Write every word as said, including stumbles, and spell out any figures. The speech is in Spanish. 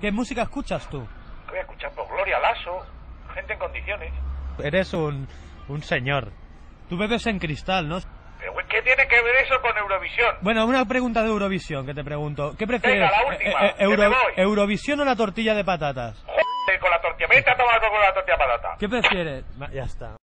¿Qué música escuchas tú? Voy a escuchar por Gloria Lasso, gente en condiciones. Eres un, un señor. Tú bebes en cristal, ¿no? Pero ¿qué tiene que ver eso con Eurovisión? Bueno, una pregunta de Eurovisión que te pregunto. ¿Qué prefieres? Venga, la última, Eh, eh, que Euro- me voy. ¿Eurovisión o la tortilla de patatas? Joder, con la tortilla. Vete a tomar algo con la tortilla patata. ¿Qué prefieres? Va, ya está.